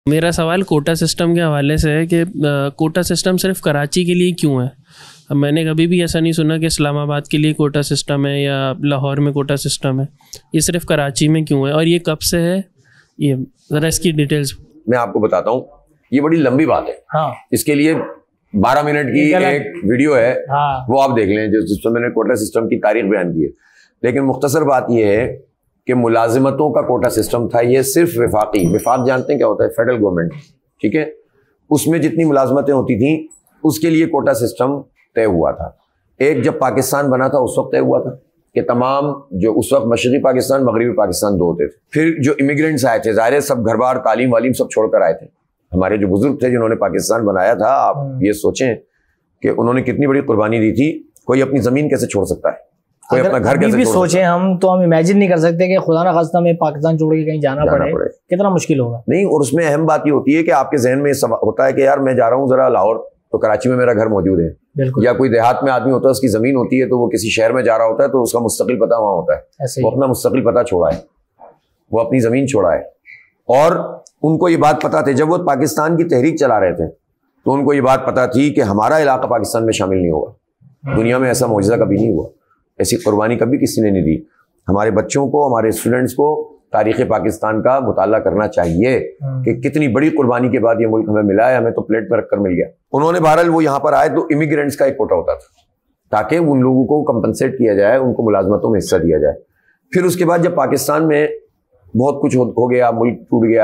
मेरा सवाल quota system के हवाले से है कि कोटा सिस्टम सिर्फ कराची के लिए क्यों है? अब मैंने कभी भी ऐसा नहीं सुना कि इस्लामाबाद के लिए कोटा सिस्टम है या लाहौर में कोटा सिस्टम है। ये सिर्फ कराची में क्यों है और ये कब से है? ये ज़रा इसकी डिटेल्स मैं आपको बताता हूँ। ये बड़ी लंबी बात है। हाँ। इसके लिए 12 मिनट की एक वीडियो है। हाँ। वो आप देख लें जिसमें मैंने कोटा सिस्टम की तारीख बयान की है। लेकिन मुख्तसर बात यह है कि मुलाजिमतों का कोटा सिस्टम था। ये सिर्फ विफाक जानते हैं क्या होता है? फेडरल गवर्नमेंट, ठीक है, उसमें जितनी मुलाजमतें होती थी उसके लिए कोटा सिस्टम तय हुआ था। एक जब पाकिस्तान बना था उस वक्त तय हुआ था कि तमाम जो उस वक्त मशरक़ी पाकिस्तान मगरबी पाकिस्तान दो होते थे। फिर जो इमिग्रेंट्स आए थे, ज़ाहिर सब घर बार तालीम वालीम सब छोड़कर आए थे। हमारे जो बुजुर्ग थे जिन्होंने पाकिस्तान बनाया था, आप ये सोचें कि उन्होंने कितनी बड़ी कुर्बानी दी थी। कोई अपनी जमीन कैसे छोड़ सकता है? कोई अपना घर कैसे भी सोचें हम तो हम इमेजिन नहीं कर सकते कि खुदा ना खास्ता में पाकिस्तान छोड़ के कहीं जाना पड़े। कितना मुश्किल होगा। नहीं, और उसमें अहम बात ये होती है कि आपके जहन में होता है कि यार मैं जा रहा हूँ जरा लाहौर, तो कराची में मेरा घर मौजूद है, या कोई देहात में आदमी होता है उसकी जमीन होती है तो वो किसी शहर में जा रहा होता है तो उसका मुस्तकिल पता वहां होता है। वो अपना मुस्तकिल पता छोड़ा है, वो अपनी जमीन छोड़ा है। और उनको ये बात पता थी जब वो पाकिस्तान की तहरीक चला रहे थे तो उनको ये बात पता थी कि हमारा इलाका पाकिस्तान में शामिल नहीं होगा। दुनिया में ऐसा मौजज़ा कभी नहीं हुआ, ऐसी कुर्बानी कभी किसी ने नहीं दी। हमारे बच्चों को, हमारे स्टूडेंट्स को तारीख़ पाकिस्तान का मुताला करना चाहिए कि कितनी बड़ी कुर्बानी के बाद ये मुल्क हमें मिला है। हमें तो प्लेट पर रखकर मिल गया। उन्होंने बहरहाल वो यहाँ पर आए तो इमिग्रेंट्स का एक कोटा होता था ताकि उन लोगों को कंपनसेट किया जाए, उनको मुलाजमतों में हिस्सा दिया जाए। फिर उसके बाद जब पाकिस्तान में बहुत कुछ हो गया, मुल्क टूट गया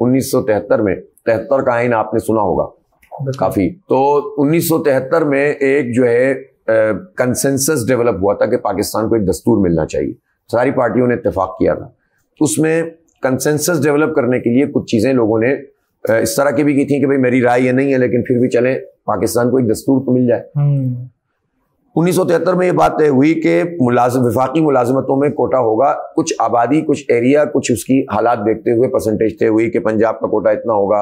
1973 में, 73 का आइन आपने सुना होगा काफ़ी। तो 1973 में एक जो है कंसेंसस डेवलप हुआ था कि पाकिस्तान को एक दस्तूर मिलना चाहिए। सारी पार्टियों ने इत्तेफाक किया था। उसमें कंसेंसस डेवलप करने के लिए कुछ चीज़ें लोगों ने इस तरह की भी की थी कि भाई मेरी राय ये नहीं है लेकिन फिर भी चले पाकिस्तान को एक दस्तूर तो मिल जाए। 1973 में ये बात तय हुई कि विफाकी मुलाजमतों में कोटा होगा। कुछ आबादी, कुछ एरिया, कुछ उसकी हालात देखते हुए परसेंटेज तय हुई कि पंजाब का कोटा इतना होगा,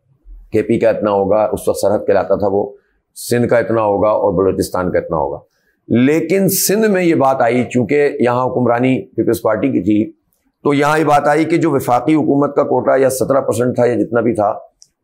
KP का इतना होगा, उस वक्त सरहद कहलाता था वो, सिंध का इतना होगा और बलूचिस्तान का इतना होगा। लेकिन सिंध में ये बात आई, चूंकि यहाँ हुक्मरानी पीपल्स पार्टी की थी, तो यहाँ ये बात आई कि जो विफाकी हुकूमत का कोटा या 17% था या जितना भी था,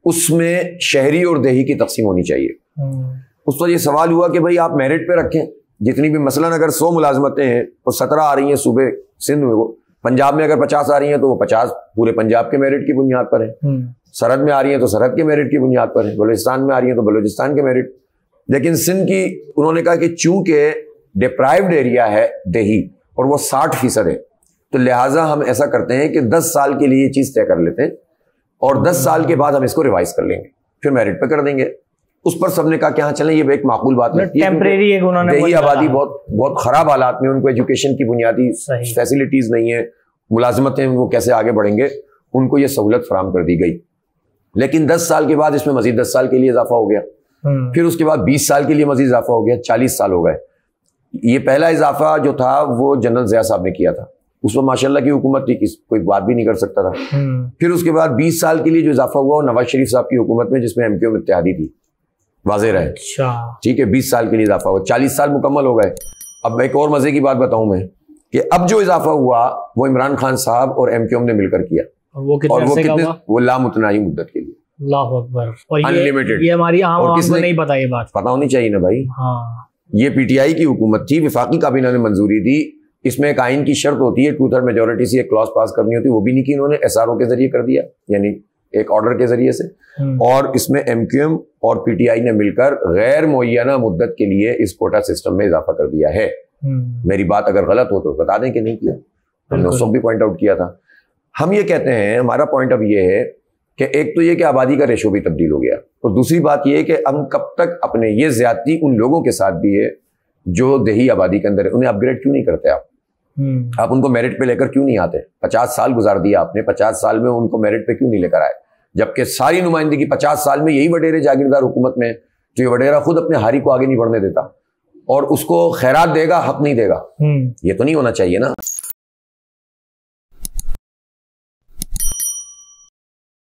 उसमें शहरी और देही की तकसीम होनी चाहिए। उस पर यह सवाल हुआ कि भाई आप मेरिट पे रखें जितनी भी, मसलन अगर 100 मुलाजमतें हैं तो 17 आ रही हैं सूबे सिंध में, वो पंजाब में अगर 50 आ रही हैं तो वो 50 पूरे पंजाब के मेरिट की बुनियाद पर है। सरहद में आ रही हैं तो सरहद के मेरिट की बुनियाद पर है, बलूचिस्तान में आ रही हैं तो बलूचिस्तान के मेरिट। लेकिन सिंध की उन्होंने कहा कि चूंकि डिप्राइव्ड एरिया है देही और वो 60% है, तो लिहाजा हम ऐसा करते हैं कि 10 साल के लिए ये चीज़ तय कर लेते हैं और 10 साल के बाद हम इसको रिवाइज कर लेंगे, फिर मेरिट पे कर देंगे। उस पर सबने कहा कि हाँ चलें, ये एक माकूल बात लगती है। टेम्परेरी देही आबादी बहुत खराब हालात में, उनको एजुकेशन की बुनियादी फैसिलिटीज नहीं है, मुलाजमतें वो कैसे आगे बढ़ेंगे, उनको ये सहूलत फराम कर दी गई। लेकिन 10 साल के बाद इसमें मजीद 10 साल के लिए इजाफा हो गया, फिर उसके बाद 20 साल के लिए मजीद इजाफा हो गया, 40 साल हो गए। ये पहला इजाफा जो था वो जनरल ज़िया साहब ने किया था, उस वक्त माशाल्लाह की हुकूमत थी, कोई बात भी नहीं कर सकता था। फिर उसके बाद 20 साल के लिए जो इजाफा हुआ वो नवाज शरीफ साहब की हुकूमत में, जिसमें MQM इत्तेहादी थी, वाज़ेह रहे। ठीक है, 20 साल के लिए इजाफा हुआ, 40 साल मुकम्मल हो गए। अब एक और मजे की बात बताऊं मैं कि अब जो इजाफा हुआ वो इमरान खान साहब और MQM ने मिलकर किया, और वो कितने वो लामुतनाही मुद्दत के लिए, अल्लाहु अकबर, और अनलिमिटेड। ये हमारी आम आवाम को नहीं पता, ये बात पता होनी चाहिए ना भाई। हाँ। ये PTI की हुकूमत थी, विफाकी काबीना ने मंजूरी दी। इसमें एक आइन की शर्त होती है 2/3 मेजोरिटी से एक क्लॉज पास करनी होती है, वो भी नहीं की इन्होंने, SRO के जरिए कर दिया, यानी एक ऑर्डर के जरिए से। और इसमें MQM और PTI ने मिलकर गैर मुअय्यना मुद्दत के लिए इस कोटा सिस्टम में इजाफा कर दिया है। मेरी बात अगर गलत हो तो बता दें कि नहीं किया, हमने उस वक्त भी पॉइंट आउट किया था। हम ये कहते हैं, हमारा पॉइंट अब ये है कि एक तो ये कि आबादी का रेशो भी तब्दील हो गया, और दूसरी बात ये है कि हम कब तक अपने ये ज्यादती उन लोगों के साथ भी है जो देही आबादी के अंदर है, उन्हें अपग्रेड क्यों नहीं करते आप उनको मेरिट पे लेकर क्यों नहीं आते? 50 साल गुजार दिया आपने, 50 साल में उनको मेरिट पे क्यों नहीं लेकर आए? जबकि सारी नुमाइंदगी 50 साल में यही वडेरे जागीरदार हुकूमत में, जो ये वडेरा खुद अपने हारी को आगे नहीं बढ़ने देता और उसको खैरात देगा, हक नहीं देगा। ये तो नहीं होना चाहिए ना।